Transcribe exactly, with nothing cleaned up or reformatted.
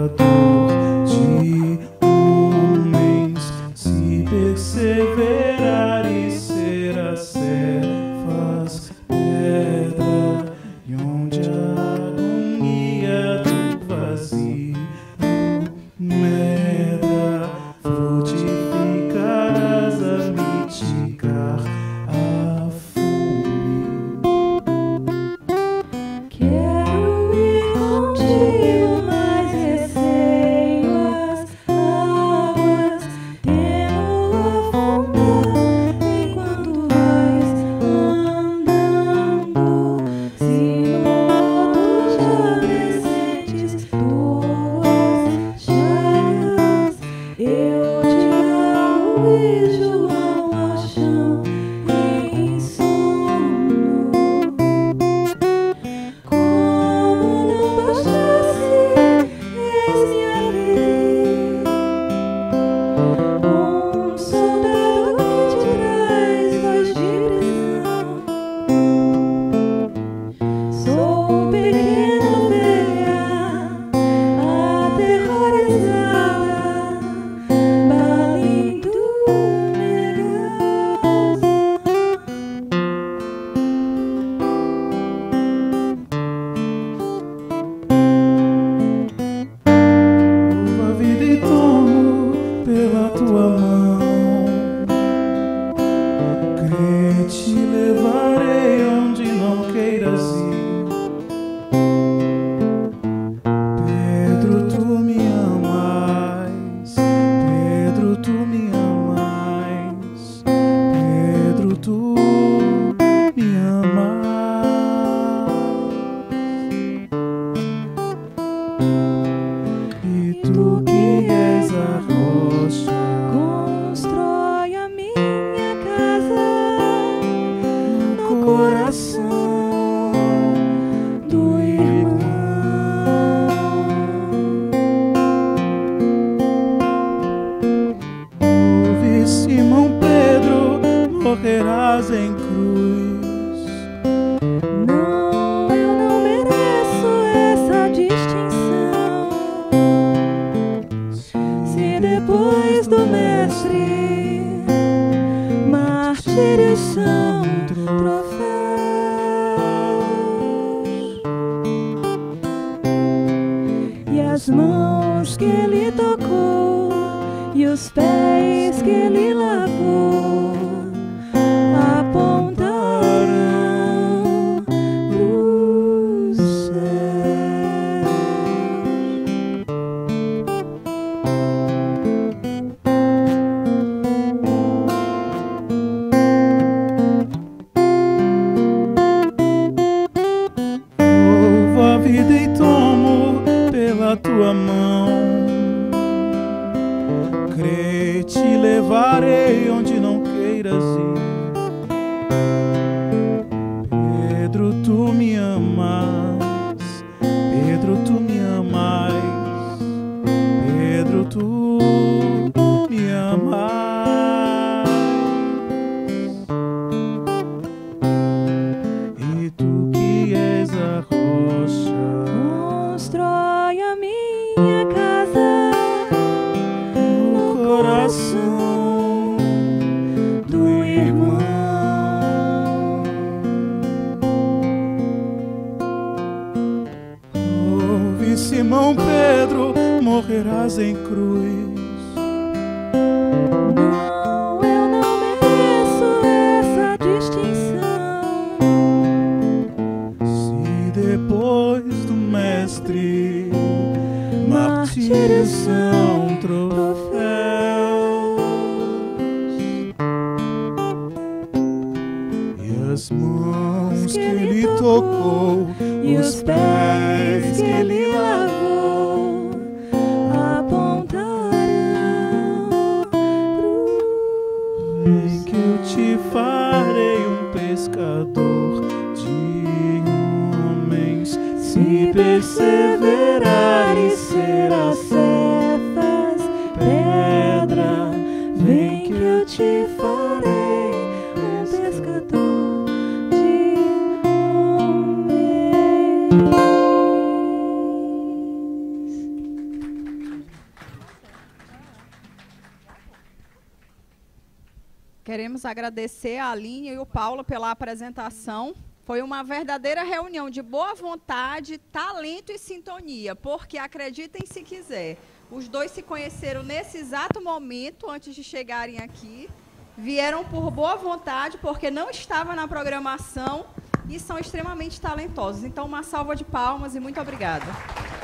pescador de homens. Se perseverar e ser a servas pedra, e onde a agonia do vazio medra, frutificarás a mitigar a fome. Quero ir contigo, mas receio as águas, temo afundar enquanto vais andando. Se no lodo já presentes tuas chagas, eu te alvejo ao chão em sono. Como não bastasse, eis-me ali, um soldado que te traz voz de prisão. Sou pequena ovelha, aterrorizada, balindo Louvo a vida e tomo pela tua mão. Crê, te levarei onde não queiras ir. Pedro, tu me amas. Pedro, tu me amas. Pedro, tu me amas. E tu que és a rocha, constrói a minha casa no coração do irmão. Ouve, Simão Pedro, morrerás em cruz. Não, eu não mereço essa distinção. Se depois do mestre martírios são troféus, e as mãos que ele tocou e os pés que ele lavou apontarão pros céus. Louvo a vida e tomo pela tua mão. Crê, te levarei onde não queiras ir. Pedro, tu me amas. Pedro, tu me amas. Pedro, tu me amas. E tu que és a rocha, Constrói a minha casa no coração do irmão. Ouve, Simão Pedro, morrerás em cruz. Não, eu não mereço essa distinção. Se depois do mestre martírios são troféus, e as mãos que ele tocou e os pés que ele lavou apontarão pro vem que eu te farei um pescador de homens. Se perseverar e ser a servas pedra, vem que eu te farei um pescador de homens. Queremos agradecer a Aline e o Paulo pela apresentação. Foi uma verdadeira reunião de boa vontade, talento e sintonia, porque acreditem se quiser, os dois se conheceram nesse exato momento, antes de chegarem aqui, vieram por boa vontade, porque não estava na programação e são extremamente talentosos. Então, uma salva de palmas e muito obrigada.